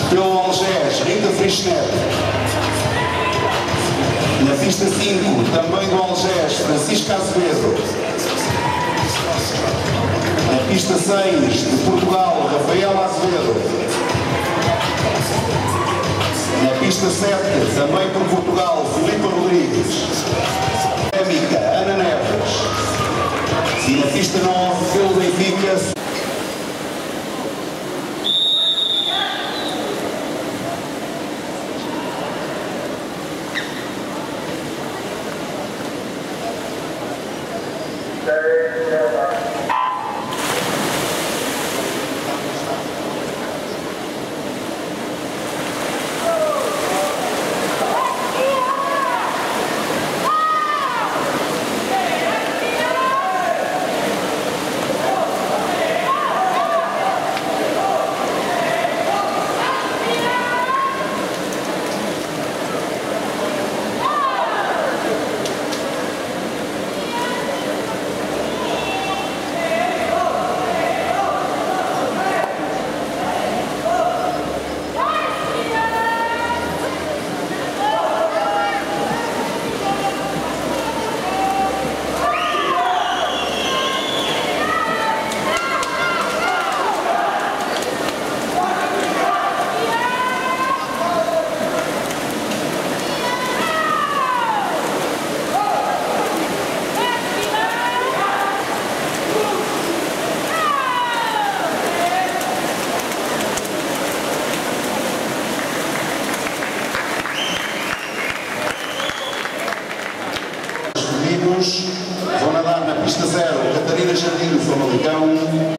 Pelo Algés, Rita Frischner. Na pista 5, também do Algés, Francisca Azevedo. Na pista 6, de Portugal, Rafaela Azevedo. Na pista 7, também por Portugal, Filipe Rodrigues. Ana Neves. E na pista 9, pelo Benfica,